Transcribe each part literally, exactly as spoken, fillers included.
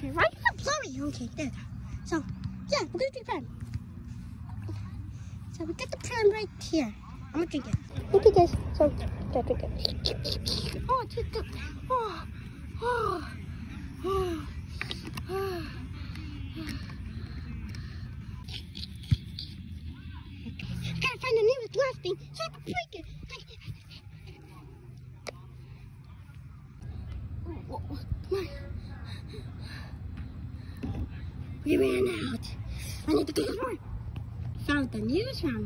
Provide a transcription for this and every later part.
Okay, right? Sorry. Okay, there we go. So, yeah, we're gonna drink prime. So we got the prime right here. I'm gonna drink it. Okay, guys. So, gotta drink it. Oh, it's good. Oh, oh, oh, oh. I gotta find the nearest glass thing so I can break it. Oh, oh, oh. Come on. We ran out. I need to get more. Found the nearest one.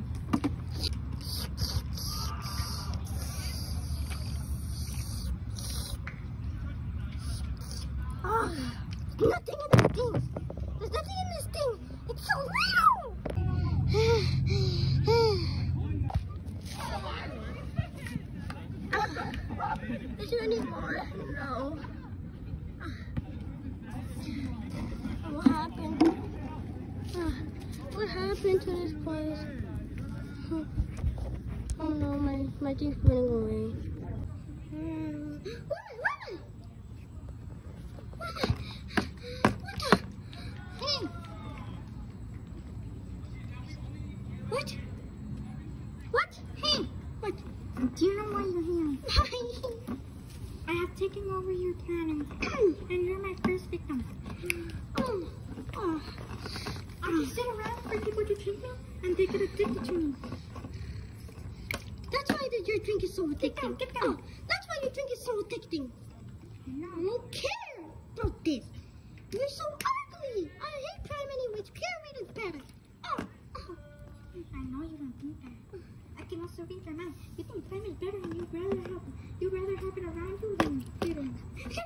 Oh, there's nothing in this thing. There's nothing in this thing. It's so little. Is there any more? No. What happened? Uh, what happened to this place? Oh no, my, my thing's gonna go away. Um, woman, woman! Woman! What the? Hey! What? What? Hey! What? Do you know why you're here? I have taken over your planet, and you're my first victim. Oh, oh. I just sit around for people to treat me, and they get addicted to me. That's why your drink is so addicting. Get down, get down. Oh, that's why your drink is so addicting. No. I don't care about this. You're so ugly. I hate Prime anyways. Pyramid is better. Oh, oh. I know you don't think that. I can also read your mind. You think Prime is better, and you'd rather have you'd rather have it around you than get it.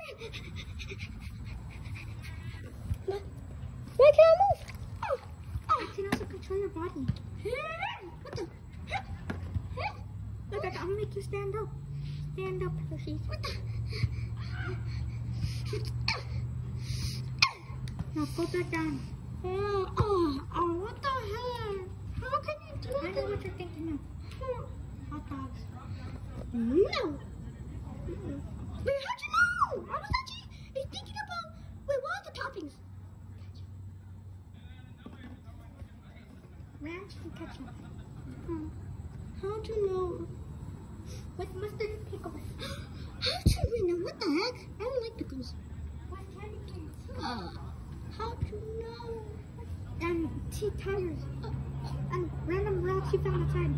Why can't I move? Oh, oh. I can also control your body. What the? Look, I'll make you stand up. Stand up, Hershey. What the? Now go back down. Oh, oh, oh, what the hell? How can you do that? I know what you're thinking of. Hot dogs. No. Wait, how'd you know? I was actually thinking about, wait, what are the toppings? Ranch and ketchup. Hmm. How'd you know? With mustard and pickles. How'd you know? What the heck? I don't like pickles. What candy canes? Uh, how'd you know? And tea tires. Uh, and random rocks you found outside.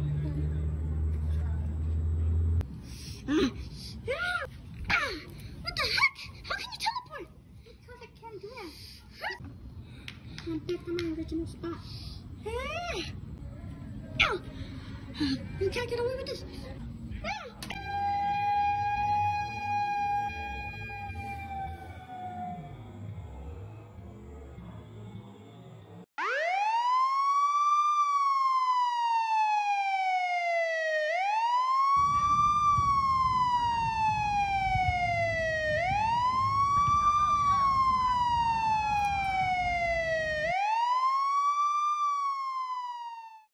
Uh, uh, uh, what the heck? How can you teleport? Because I can't do that. I'm back to my original spot. Hey! Ow! You can't get away with this.